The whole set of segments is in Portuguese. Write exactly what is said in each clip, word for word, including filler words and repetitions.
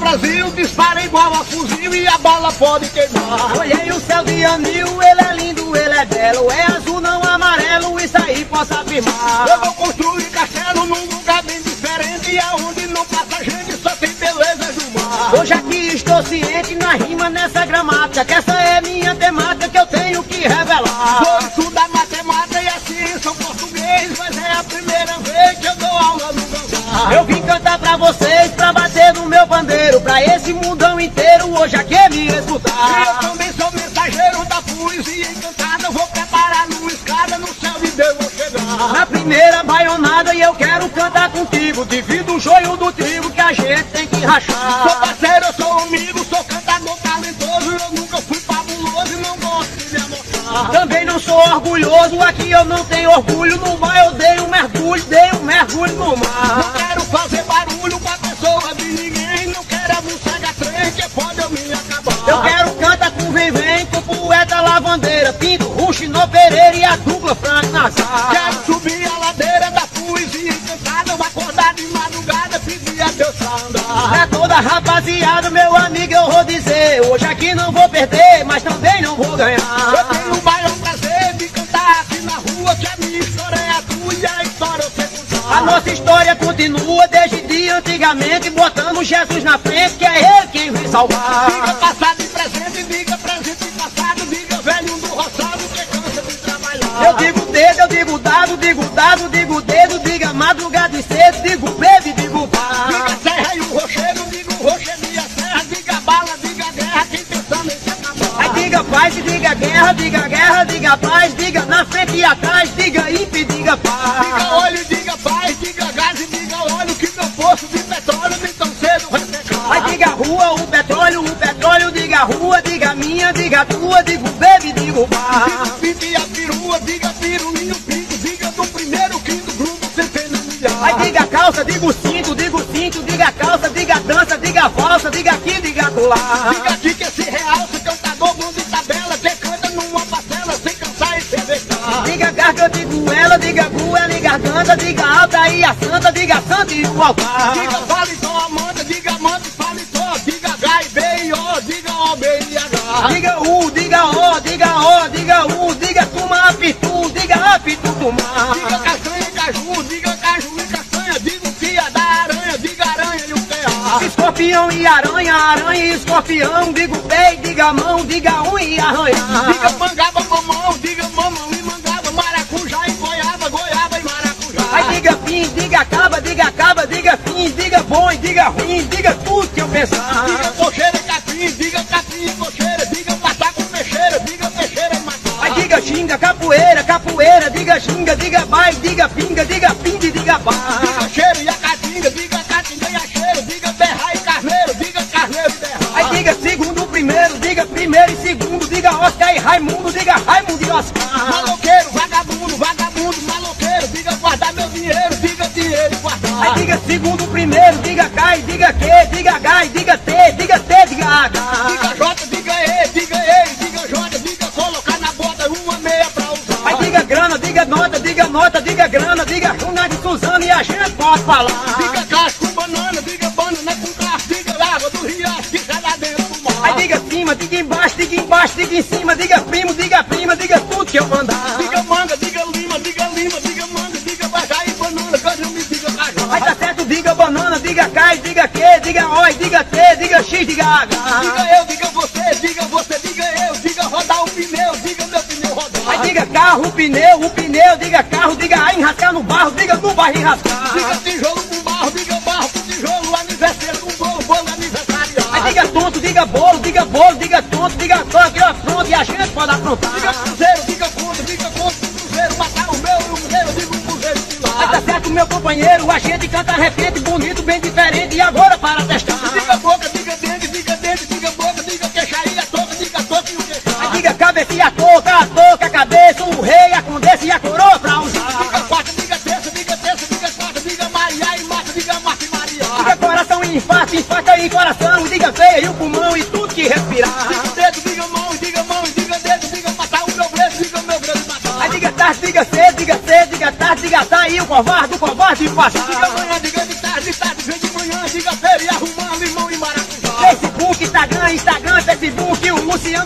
Brasil dispara igual a fuzil e a bala pode queimar. Olhei o céu de anil, ele é lindo, ele é belo, é azul não amarelo, isso aí posso afirmar. Eu vou construir castelo num lugar bem diferente, aonde não passa gente, só tem belezas do mar. Hoje aqui estou ciente na rima, nessa gramática, que essa é minha temática que eu tenho que revelar. Vou estudar matemática e a ciência, o português, mas é a primeira vez que eu dou aula no Ganzá. Eu vim cantar pra vocês, pra bater no meu pandeiro, pra esse mundão inteiro hoje aqui me escutar. E eu também sou mensageiro da poesia encantada, vou preparar numa escada, no céu de Deus vou chegar. Na primeira baionada e eu quero cantar contigo, divido o joio do trigo que a gente tem que rachar. Sou parceiro, eu sou amigo, sou cantador talentoso, eu nunca fui fabuloso e não gosto de me amostrar. Também não sou orgulhoso, aqui eu não tenho orgulho, no mar eu dei um mergulho, dei um mergulho no Não mar. quero fazer barulho com a pessoa de ninguém, não quero a música trem que pode eu me acabar. Eu quero cantar com vem vem, com poeta lavandeira, Pinto, Ruxinô Pereira e a dupla Frank Nassar. Quero subir a ladeira da poesia encantada, vou acordar de madrugada, pedir a Deus pra andar. Pra toda rapaziada, meu amigo, eu vou dizer, hoje aqui não vou perder, mas também não vou Eu ganhar. tenho o maior prazer de cantar aqui na rua, que a minha história é a tua e a história eu sei contar. A nossa história continua desde dia antigamente, botando Jesus na frente, que é ele quem vem Diga salvar. passado e presente, diga presente e passado, diga velho do roçado que cansa de trabalhar. Eu digo dedo, eu digo dado, digo dado, digo dedo, diga madrugada e cedo, digo bebe, digo pá. Diga serra e o rochedo, diga o rochedo e a serra, diga bala, diga guerra, quem pensando em se acabar. Aí diga paz e diga guerra, diga guerra, diga paz, diga na frente e atrás, diga ímpio e diga paz. Diga óleo, diga paz, diga gás e diga óleo, que meu poço de petróleo nem tão cedo vai secar. Aí diga rua, o petróleo, o petróleo, diga rua, diga minha, diga tua, digo bebe, digo pá. Diga pique e a perua, diga pirulinho, pico, diga do primeiro, quinto grupo, centena milhar. Aí diga calça, digo cinto, digo cinto, diga calça, diga dança, diga valsa, diga aqui, diga colar. Diga aqui que esse realce, cantador bom de tabela, que canta numa parcela sem cansar e sem deixar. Diga garganta e goela, diga goela e garganta, diga alta e a santa, diga santa e o altar. Diga vale só Amanda, diga Amanda e fale só, diga H e B e O, diga O, B e H. Diga U, diga O, diga O, diga U, diga tuma, apitu, diga apitu, tumar. Diga castanha e caju, diga caju e castanha, diga o fia da aranha, diga aranha e o pé. Escorpião e aranha, aranha e escorpião, diga o pé e diga a mão, diga a unha e arranhar. Diga mangaba, mamão, diga mamão e mangaba, maracujá e goiaba, goiaba e maracujá. Aí diga fim, diga acaba, diga acaba, diga fim, diga bom e diga ruim, diga tudo que eu pensar. Diga cocheira e capim, diga capim e cocheira, diga pataco peixeira, diga peixeira e matar. Aí diga xinga, capoeira, capoeira, diga xinga, diga vai, diga pinga, diga pinga e diga pá. Diga cheiro e a caatinga, diga caatinga e a cheiro, diga berra e carneiro, diga carneiro e berra. Aí diga segundo, primeiro, diga primeiro e segundo, diga Oscar e Raimundo, diga Raimundo e Oscar. Maloqueiro, vagabundo, vagabundo, maloqueiro, diga guardar meu dinheiro, diga dinheiro e guardar. Aí diga segundo, primeiro, diga cai, diga que, diga H, diga T, diga T, diga H. Diga J, diga E, diga E, diga J, diga colocar na bota uma meia pra usar. Aí diga grana, diga nota, diga nota, diga grana, diga Juna de Suzano e a gente pode falar. Diga casco com banana, diga banana com carro, diga água do riacho que sai lá dentro do mar. Aí diga cima, diga embaixo, diga embaixo, diga em cima, diga primo, diga prima, diga tudo que eu mandar. Diga manga, diga lima, diga lima, diga manga, diga bajá e banana, caju me diga caju. Aí tá certo, diga banana, diga cai, diga que, diga oi, diga T, diga X, diga H. Diga eu, diga você, diga você, diga eu, diga rodar o pneu, diga meu pneu rodar. Aí diga carro, pneu, o pneu, diga carro, diga A, enrascar no barro, diga no barro enrascar. Diga tijolo com barro, diga barro com tijolo, aniversário com bolo, bolo aniversário. Aí diga tonto, diga bolo, diga bolo, diga tonto, diga só, diga pronto e a gente pode aprontar. Diga cruzeiro, diga conta, diga conta do cruzeiro, matar o meu e o meu, diga o cruzeiro de lá. Aí tá certo, meu companheiro, a gente canta repente, bonito, bem diferente, e agora para testar. Diga boca, diga dente, diga dente, diga boca, diga queixaria, toca, diga toca e o queixar. Aí diga cabeça e a touca, a touca, a cabeça, o rei, a condessa e a coroa pra usar. Diga quarta, diga terça, diga terça, diga quarta, diga Maria e Marta, diga Marta e Maria. Diga coração e infarto, infarto e coração, diga veia e o pulmão e tudo que respirar. Diga dedo, diga mão, diga mão, diga dedo, diga matar o meu brejo, diga o meu brejo matar. Aí diga tarde, diga cedo, diga cedo, diga tarde, diga tá e o covarde, o covarde e Diga passar. manhã, diga de tarde, de tarde, vem de manhã, diga feira e arrumar limão e maracujá.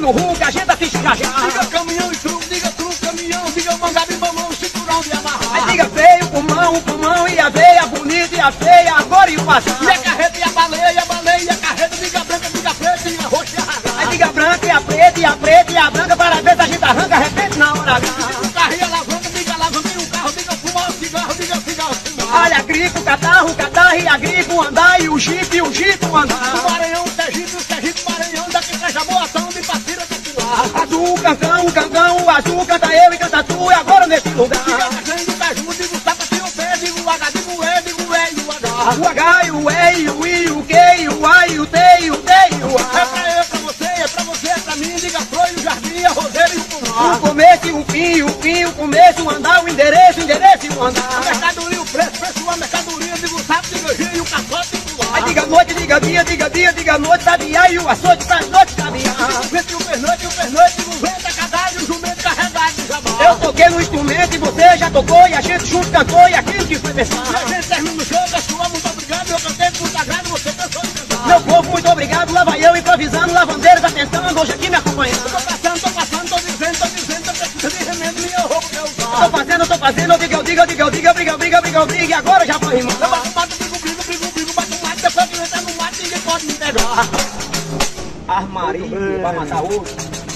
no rumo, a gente assiste já já. Diga caminhão e truco, diga truco, caminhão, diga mangaba e mamão, cinturão de amarrar. Aí diga feio, pulmão, o pulmão e a veia, bonita e a feia, agora e o passado. E a carreta e a baleia, a baleia e a carreta, diga branca, diga preta, diga roxa e a rasgada. Aí diga branca e a preta e a preta e a branca, para ver se a gente arranca, repente na hora H. O carro e a alavanca, diga alavanca e o carro, diga fumar o cigarro, diga cigarro, fumar. Olha, grife, o catarro, o catarro e a grife, o andar e o jipe, o jipe, o andar. O Maranhão, o Sergipe, o Sergipe, o Maranhão, daqui pra Jaboatão, de Passira, daqui lá. Azul, cancão, o cancão, o azul, canta eu e canta tu, e agora nesse lugar. Diga a castanha do caju, diga o sapa, tira o pé, diga o H, diga o E, diga o E e o H. O H, e o E, e o I, o Q, e o A, e o T, e o D, e o É A. pra eu, é pra você, é pra você, é pra mim, diga a flor e o jardim, a roseira e o pomar. O começo e o fim, o fim, o começo, o andar, o endereço, o endereço e o A andar. mercadoria, o preço, preço, a mercadoria, diga o sapo, diga o giro e o caçote e o Aí ar. diga noite, diga dia, diga dia, diga noite, sabiá, e o açoite, sabe noite, sabiá. O vento e o pernoite, o pernoite, diga o vento, a cadalho e o jumento carregado de jabá. Eu toquei no instrumento e você já tocou, e a gente junto cantou, e aquilo que foi E pensar. a gente termina o jogo, a sua, muito obrigado, eu cantei muito agrado, você pensou em cantar. Meu povo, muito obrigado, lá vai eu improvisando, lavandeiros atentando, hoje aqui me acompanhando. Tô passando, tô passando, tô dizendo, tô dizendo, tô precisando de remédio, minha roupa que eu Tô usar. fazendo, tô fazendo, diga, eu diga, diga, eu diga, briga, briga, briga, briga, e agora já foi Eu rimando. bato, bato, brigo, brigo, brigo, brigo, bato um mato, depois que eu entrar no mato, ninguém pode me pegar. Armaria, vai matar outro.